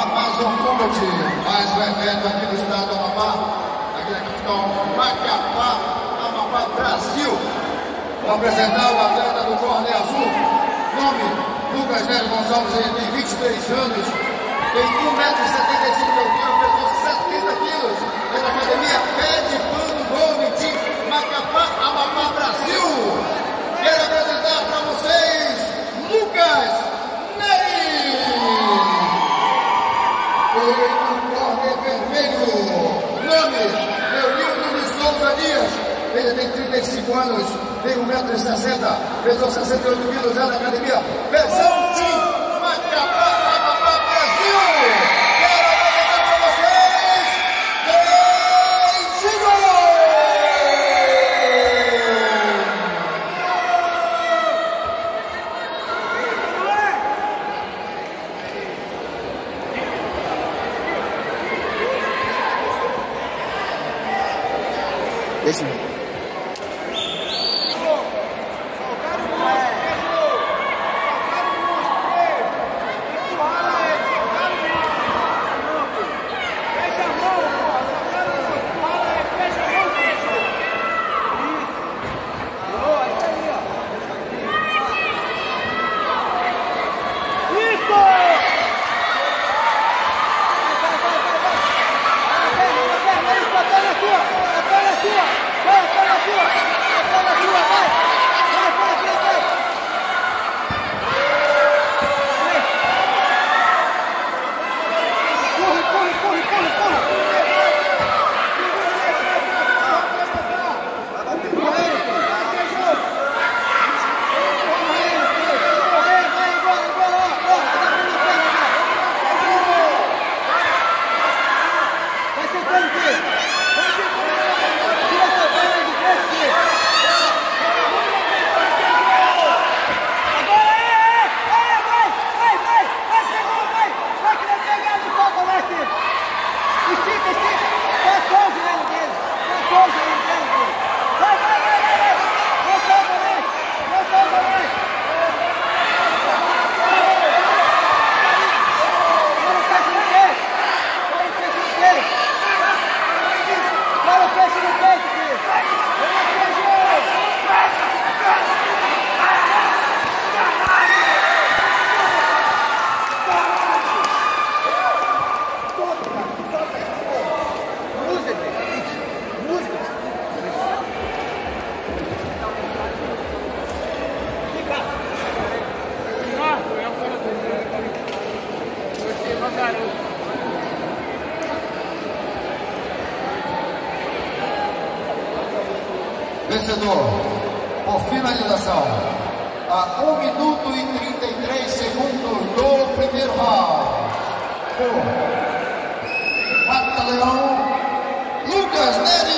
Amazon Combat, mais um evento aqui do estado do Amapá, aqui na capital Macapá, Amapá, Brasil. Vou apresentar o atleta do Corner Azul, nome Lucas Nery Gonçalves, ele tem 23 anos, tem 1,75 m, pesou 70 kg, é da academia Pé de Pano Golden Team, Macapá, Amapá, Brasil. Quero apresentar para vocês Lucas Nery. Ele no corner vermelho, nome Leonildo de Souza Dias, ele tem 35 anos, tem 1,60 m, pesou 68 kg, é da academia Versão Team, Macapá, Amapá, Brasil. Quero apresentar para vocês Bentinho. Deixa eu... Vencedor por finalização a 1 minuto e 33 segundos do primeiro round, por Mata Leão, Lucas Nery.